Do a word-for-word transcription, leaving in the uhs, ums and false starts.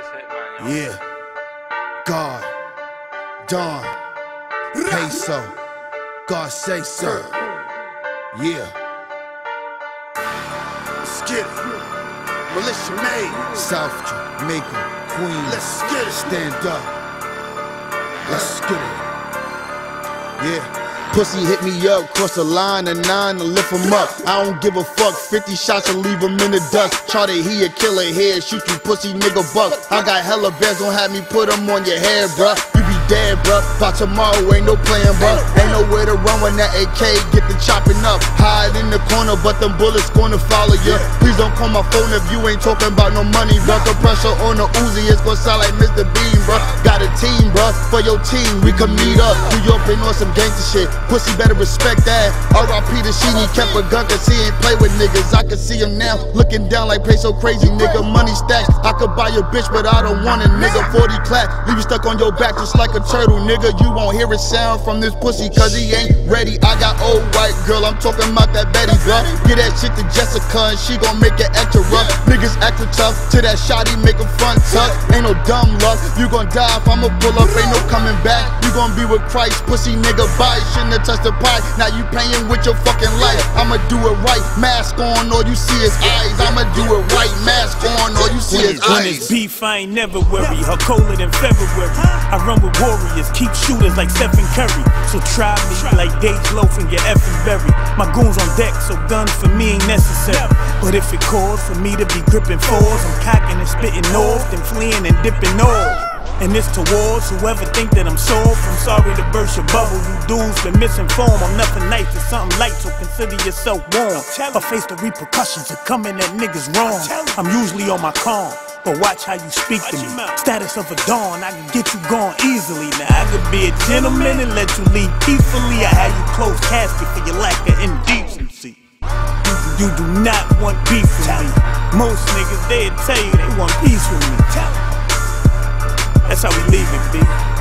Yeah. God. Don. Peso. God say so. Yeah. Let's get it. Militia made. South Jamaica, Queen. Let's get it. Stand up. Let's get it. Yeah. Pussy hit me up, cross the line and nine to lift him up. I don't give a fuck, fifty shots to leave him in the dust. Try to hear a killer head, shoot you pussy nigga buck. I got hella bands, don't have me put them on your head, bruh. You be dead, bruh. By tomorrow ain't no playing, bruh. Ain't nowhere to run when that A K get the chopping up. Hide in the corner, but them bullets gonna follow ya. Please don't call my phone if you ain't talking about no money, bruh. The pressure on the Uzi, it's gonna sound like Mister Bean, bruh. Got a team, bruh. For your team, we can meet up. New York been on some gangster shit. Pussy better respect that. R I P to Sheeny, kept a gun cause he ain't play with niggas. I can see him now, looking down like Peso crazy, nigga. Money stacks, I could buy your bitch, but I don't want it, nigga. forty clap, leave you stuck on your back just like a turtle, nigga. You won't hear a sound from this pussy cause he ain't ready. I got old white girl, I'm talking about that Betty, bruh. Get that shit to Jessica and she gon' make it extra rough. Niggas acting tough, to that shotty make a front tuck. Ain't no dumb luck, you gon' die if I'ma pull up, ain't no coming back. You gon' be with Christ, pussy nigga, bye. Shouldn't have touched the pie, now you paying with your fucking life. I'ma do it right, mask on, all you see is eyes. I'ma do it right, mask on, all you see is eyes. When it's beef, I ain't never worry, her colder than February. I run with warriors, keep shooters like Stephen Curry. So try me like Dage Loaf and get effing berry. My goons on deck, so guns for me ain't necessary. But if it calls for me to be gripping fours, I'm cocking and spitting north, then fleeing and dipping off. And it's towards whoever think that I'm soft. I'm sorry to burst your bubble, you dudes been misinformed. I'm nothing nice, it's something light, so consider yourself warm. I face the repercussions of coming at niggas wrong. I'm usually on my calm, but watch how you speak to me. Status of a dawn, I can get you gone easily. Now I could be a gentleman and let you leave peacefully. I had you close casket for your lack of indecency. You do not want beef with me. Most niggas, they'll tell you they want peace with me. That's how we leave it, B.